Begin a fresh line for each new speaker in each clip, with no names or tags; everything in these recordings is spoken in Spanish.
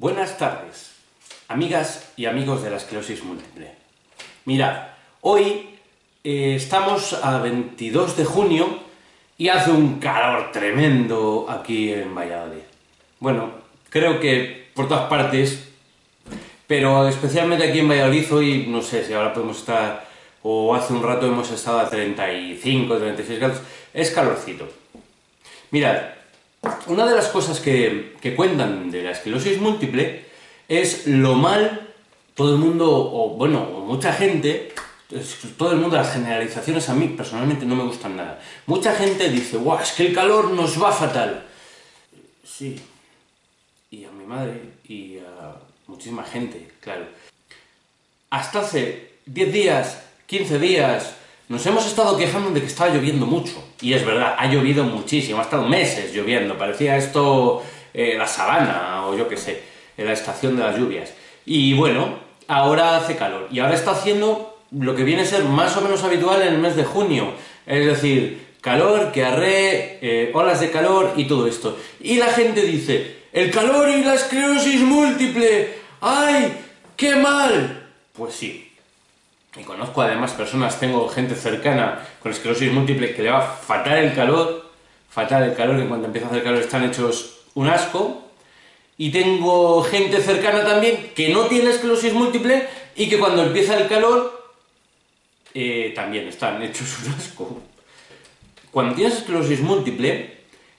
Buenas tardes, amigas y amigos de la esclerosis múltiple. Mirad, hoy estamos a 22 de junio y hace un calor tremendo aquí en Valladolid. Bueno, creo que por todas partes, pero especialmente aquí en Valladolid hoy, no sé si ahora podemos estar, o hace un rato hemos estado a 35, 36 grados, es calorcito. Mirad, una de las cosas que cuentan de la esclerosis múltiple es lo mal todo el mundo, o mucha gente, todo el mundo, las generalizaciones a mí personalmente no me gustan nada. Mucha gente dice, ¡guau! Es que el calor nos va fatal. Sí, y a mi madre y a muchísima gente, claro. Hasta hace 10 días, 15 días, nos hemos estado quejando de que estaba lloviendo mucho. Y es verdad, ha llovido muchísimo, ha estado meses lloviendo. Parecía esto la sabana o yo qué sé, la estación de las lluvias. Y bueno, ahora hace calor. Y ahora está haciendo lo que viene a ser más o menos habitual en el mes de junio. Es decir, calor, que arree, olas de calor y todo esto. Y la gente dice, ¡el calor y la esclerosis múltiple! ¡Ay, qué mal! Pues sí. Y conozco además personas, tengo gente cercana con esclerosis múltiple que le va fatal el calor, que cuando empieza a hacer calor están hechos un asco. Y tengo gente cercana también que no tiene esclerosis múltiple y que cuando empieza el calor también están hechos un asco. Cuando tienes esclerosis múltiple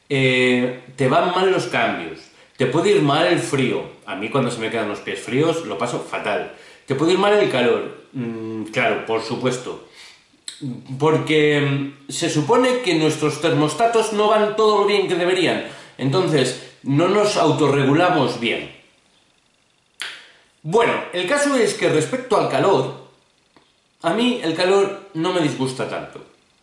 te van mal los cambios, te puede ir mal el frío. A mí cuando se me quedan los pies fríos lo paso fatal. Te puede ir mal el calor, claro, por supuesto, porque se supone que nuestros termostatos no van todo lo bien que deberían, entonces no nos autorregulamos bien. Bueno, el caso es que respecto al calor, a mí el calor no me disgusta tanto.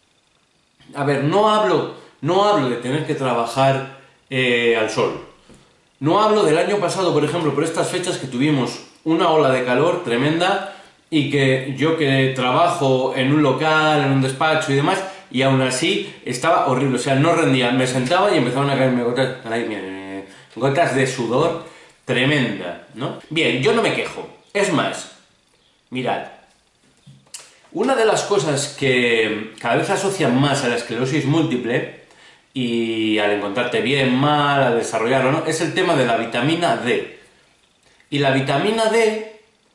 A ver, no hablo de tener que trabajar al sol. No hablo del año pasado, por ejemplo, por estas fechas que tuvimos una ola de calor tremenda y que yo que trabajo en un local, en un despacho y demás, y aún así estaba horrible, o sea, no rendía, me sentaba y empezaban a caerme gotas de sudor tremenda, ¿no? Bien, yo no me quejo, es más, mirad, una de las cosas que cada vez asocian más a la esclerosis múltiple y al encontrarte bien, mal, al desarrollarlo, ¿no?, es el tema de la vitamina D. Y la vitamina D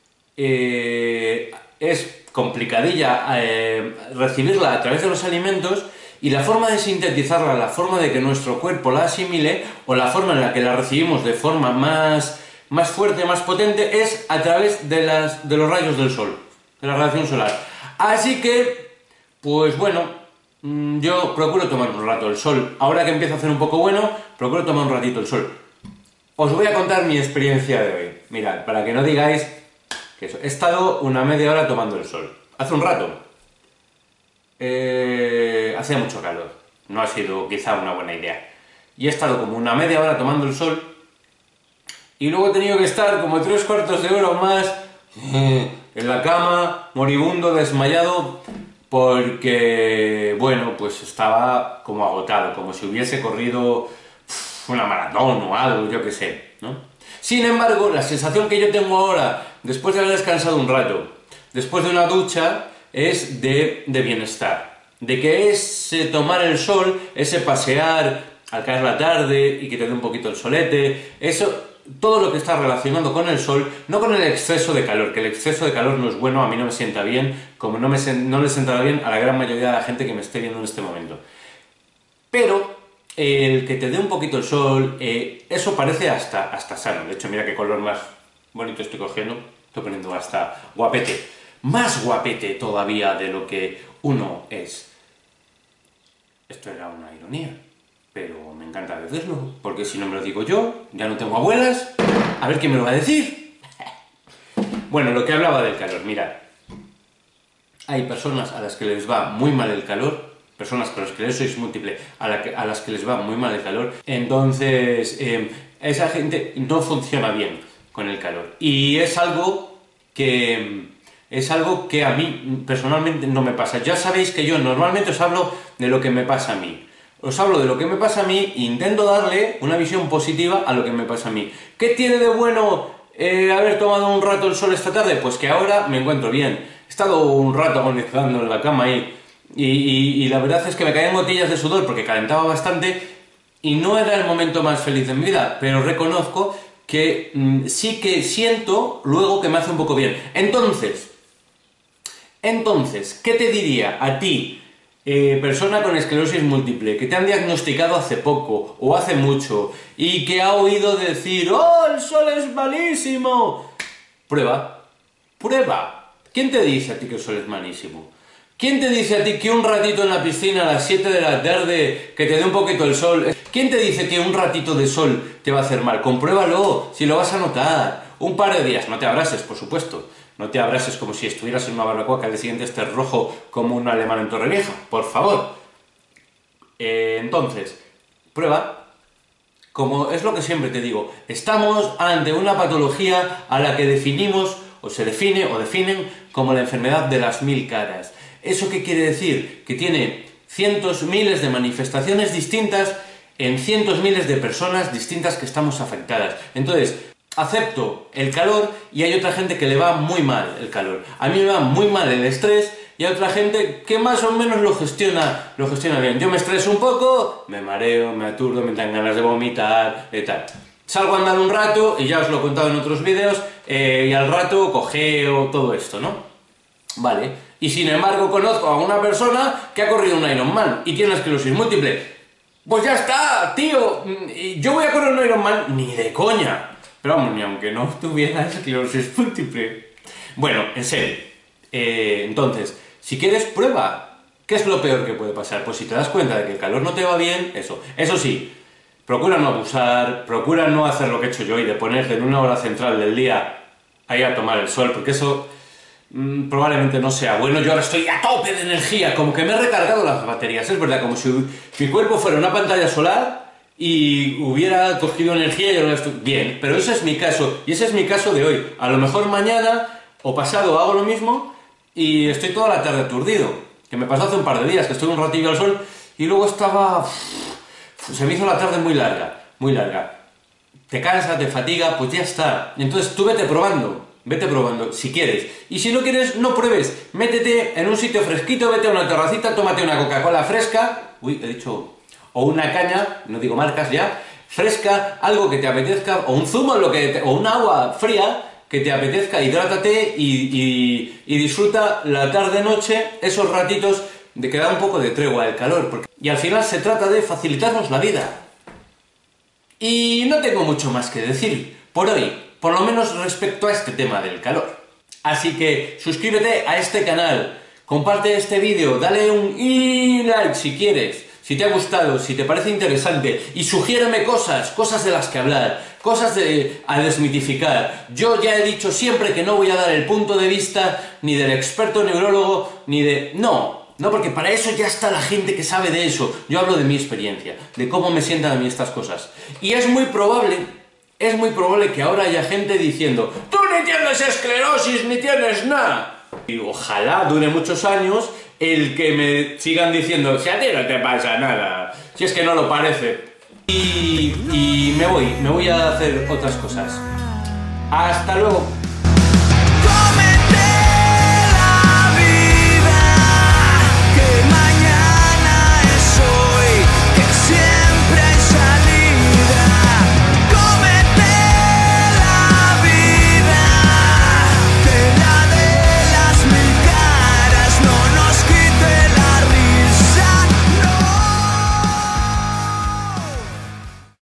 es complicadilla recibirla a través de los alimentos, y la forma de sintetizarla, la forma de que nuestro cuerpo la asimile, o la forma en la que la recibimos de forma más fuerte, más potente, es a través de los rayos del sol, de la radiación solar. Así que, pues bueno, yo procuro tomar un rato el sol. Ahora que empieza a hacer un poco bueno, procuro tomar un ratito el sol. Os voy a contar mi experiencia de hoy. Mirad, para que no digáis que eso. He estado una media hora tomando el sol. Hace un rato. Hacía mucho calor. No ha sido quizá una buena idea. Y he estado como una media hora tomando el sol. Y luego he tenido que estar como 3/4 de hora o más en la cama, moribundo, desmayado, porque, bueno, pues estaba como agotado, como si hubiese corrido una maratón o algo, yo qué sé, ¿no? Sin embargo, la sensación que yo tengo ahora, después de haber descansado un rato, después de una ducha, es de bienestar. De que ese tomar el sol, ese pasear al caer la tarde y que te dé un poquito el solete, eso, todo lo que está relacionado con el sol, no con el exceso de calor, que el exceso de calor no es bueno, a mí no me sienta bien, como no le sentará bien a la gran mayoría de la gente que me esté viendo en este momento. Pero el que te dé un poquito el sol, eso parece hasta sano. De hecho, mira qué color más bonito estoy cogiendo. Estoy poniendo hasta guapete. Más guapete todavía de lo que uno es. Esto era una ironía, pero me encanta decirlo, porque si no me lo digo yo, ya no tengo abuelas, a ver quién me lo va a decir. Bueno, lo que hablaba del calor, mirad. Hay personas a las que les va muy mal el calor, personas con esclerosis múltiple a las que les va muy mal el calor, entonces esa gente no funciona bien con el calor. Y es algo que a mí personalmente no me pasa. Ya sabéis que yo normalmente os hablo de lo que me pasa a mí. os hablo de lo que me pasa a mí e intento darle una visión positiva a lo que me pasa a mí. ¿Qué tiene de bueno haber tomado un rato el sol esta tarde? Pues que ahora me encuentro bien. He estado un rato agonizando en la cama y la verdad es que me caían gotillas de sudor porque calentaba bastante y no era el momento más feliz de mi vida, pero reconozco que sí que siento luego que me hace un poco bien. Entonces, ¿qué te diría a ti, persona con esclerosis múltiple, que te han diagnosticado hace poco o hace mucho y que ha oído decir ¡oh, el sol es malísimo! Prueba. ¿Quién te dice a ti que el sol es malísimo? ¿Quién te dice a ti que un ratito en la piscina a las 7 de la tarde, que te dé un poquito el sol? ¿Quién te dice que un ratito de sol te va a hacer mal? Compruébalo, si lo vas a notar. Un par de días, no te abrases, por supuesto. No te abrases como si estuvieras en una barbacoa que al día siguiente estés rojo como un alemán en Torrevieja, por favor. Entonces, prueba. Como es lo que siempre te digo, estamos ante una patología a la que definimos, o se define, o definen, como la enfermedad de las 1000 caras. ¿Eso qué quiere decir? Que tiene cientos, miles de manifestaciones distintas en cientos, miles de personas distintas que estamos afectadas. Entonces, acepto el calor y hay otra gente que le va muy mal el calor. A mí me va muy mal el estrés y hay otra gente que más o menos lo gestiona bien. Yo me estreso un poco, me mareo, me aturdo, me dan ganas de vomitar y tal. Salgo a andar un rato, y ya os lo he contado en otros vídeos, y al rato cojeo, todo esto, ¿no? Vale. Y sin embargo conozco a una persona que ha corrido un Ironman y tiene esclerosis múltiple. Pues ya está, tío. Yo voy a correr un Ironman ni de coña. Pero vamos, ni aunque no tuviera esclerosis múltiple. Bueno, en serio. Entonces, si quieres, prueba. ¿Qué es lo peor que puede pasar? Pues si te das cuenta de que el calor no te va bien, eso. Eso sí, procura no abusar, procura no hacer lo que he hecho yo y de ponerte en una hora central del día ahí a tomar el sol, porque eso probablemente no sea bueno. Yo ahora estoy a tope de energía, como que me he recargado las baterías, es verdad, como si mi cuerpo fuera una pantalla solar y hubiera cogido energía y ahora estoy bien, pero ese es mi caso, y ese es mi caso de hoy. A lo mejor mañana o pasado hago lo mismo y estoy toda la tarde aturdido, que me pasó hace un par de días, que estuve un ratillo al sol y luego se me hizo la tarde muy larga, muy larga. Te cansa, te fatiga, pues ya está. Entonces tú vete probando, si quieres. Y si no quieres, no pruebes. Métete en un sitio fresquito, vete a una terracita, tómate una Coca-Cola fresca. Uy, he dicho... O una caña, no digo marcas ya, fresca, algo que te apetezca, o un zumo, o un agua fría que te apetezca, hidrátate y disfruta la tarde-noche, esos ratitos de que da un poco de tregua al calor. Y al final se trata de facilitarnos la vida. Y no tengo mucho más que decir por hoy, por lo menos respecto a este tema del calor. Así que suscríbete a este canal, comparte este vídeo, dale un like si quieres, si te ha gustado, si te parece interesante, y sugiéreme cosas de las que hablar, cosas a desmitificar. Yo ya he dicho siempre que no voy a dar el punto de vista ni del experto neurólogo, ni de... No, porque para eso ya está la gente que sabe de eso. Yo hablo de mi experiencia, de cómo me sientan a mí estas cosas. Y es muy probable que ahora haya gente diciendo ¡tú ni tienes esclerosis, ni tienes nada! Y ojalá dure muchos años el que me sigan diciendo si a ti no te pasa nada, si es que no lo parece. Y me voy a hacer otras cosas. ¡Hasta luego!